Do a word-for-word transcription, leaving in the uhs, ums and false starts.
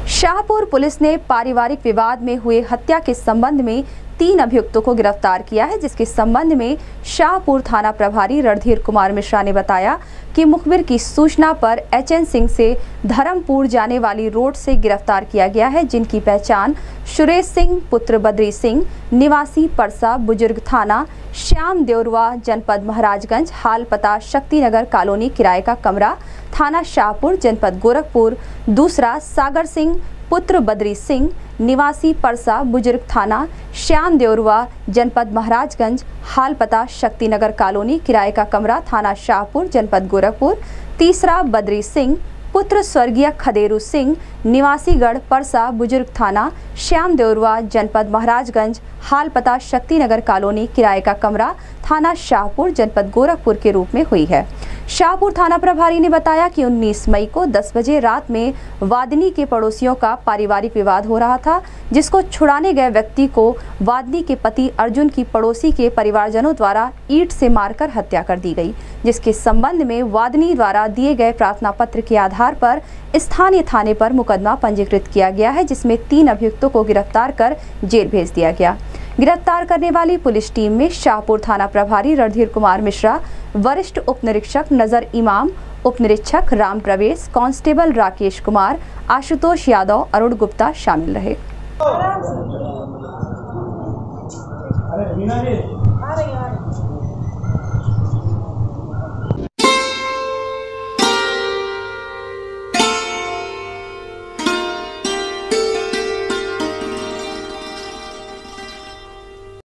Shahpur police ने पारिवारिक विवाद में हुए हत्या के संबंध में तीन अभियुक्तों को गिरफ्तार किया है, जिसके संबंध में शाहपुर थाना प्रभारी रणधीर कुमार मिश्रा ने बताया कि मुखबिर की सूचना पर एचएन सिंह से धर्मपुर जाने वाली रोड से गिरफ्तार किया गया है, जिनकी पहचान सुरेश सिंह पुत्र बद्री सिंह निवासी परसा बुजुर्ग थाना श्याम देवरवा जनपद महाराजगंज हाल पता शक्तिनगर कॉलोनी किराए का कमरा थाना शाहपुर जनपद गोरखपुर। दूसरा सागर सिंह पुत्र बद्री सिंह निवासी परसा बुजुर्ग थाना श्याम देवरवा जनपद महाराजगंज हाल पता शक्तिनगर कॉलोनी किराए का कमरा थाना शाहपुर जनपद गोरखपुर। तीसरा बद्री सिंह पुत्र स्वर्गीय खदेरू सिंह निवासीगढ़ परसा बुजुर्ग थाना श्याम देवरवा जनपद महाराजगंज हाल पता शक्तिनगर कॉलोनी किराए का कमरा थाना शाहपुर जनपद गोरखपुर के रूप में हुई है। शाहपुर थाना प्रभारी ने बताया कि उन्नीस मई को दस बजे रात में वादिनी के पड़ोसियों का पारिवारिक विवाद हो रहा था, जिसको छुड़ाने गए व्यक्ति को वादिनी के पति अर्जुन की पड़ोसी के परिवारजनों द्वारा ईंट से मारकर हत्या कर दी गई, जिसके संबंध में वादिनी द्वारा दिए गए प्रार्थना पत्र के आधार पर स्थानीय थाने पर मुकदमा पंजीकृत किया गया है, जिसमें तीन अभियुक्तों को गिरफ्तार कर जेल भेज दिया गया। गिरफ्तार करने वाली पुलिस टीम में शाहपुर थाना प्रभारी रणधीर कुमार मिश्रा, वरिष्ठ उप निरीक्षक नजर इमाम, उप निरीक्षक राम प्रवेश, कांस्टेबल राकेश कुमार, आशुतोष यादव, अरुण गुप्ता शामिल रहे।